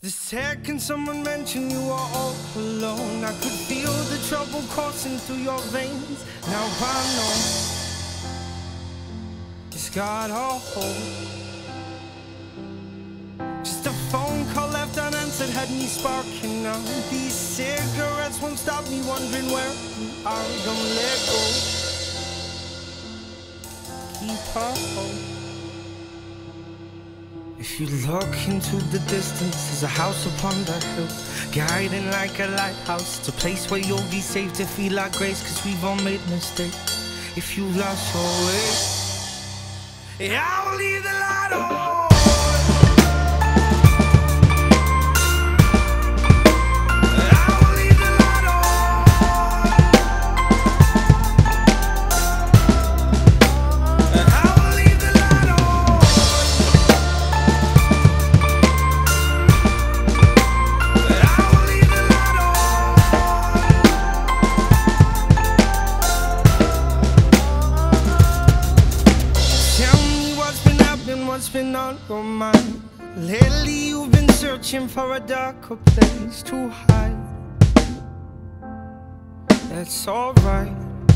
The second someone mentioned you were all alone, I could feel the trouble coursing through your veins. Now I know it's got a hold. Just a phone call left unanswered had me sparking now. These cigarettes won't stop me wondering where you are. Don't let go, keep a hold. If you look into the distance, there's a house upon the hill, guiding like a lighthouse. It's a place where you'll be safe to feel like grace, cause we've all made mistakes. If you've lost your way, yeah, I will leave the light on. What's been on your mind? Lately you've been searching for a darker place to hide. That's alright,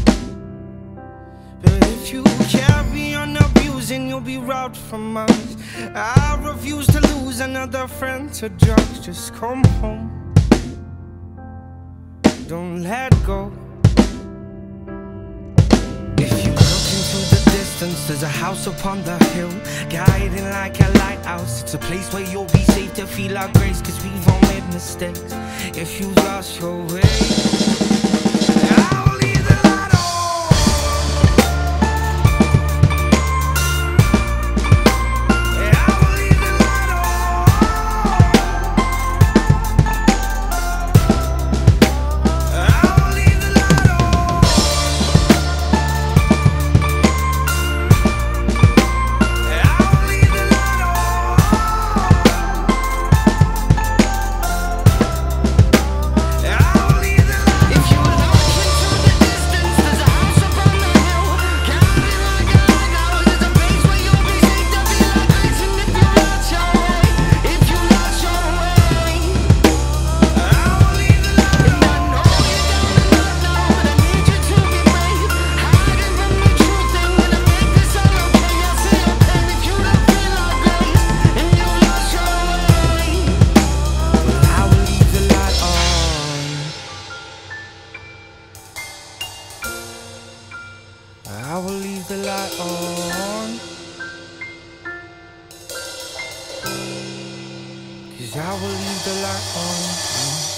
but if you carry on abusing, you'll be robbed from us. I refuse to lose another friend to drugs. Just come home, don't let go. If you look into the distance, there's a house upon the hill, guiding like a lighthouse. It's a place where you'll be safe to feel our grace, cause we've all made mistakes. If you've lost your way, I'll leave the light on. I'll leave the light on. I'll leave the light on. I will leave the light on, cause I will leave the light on.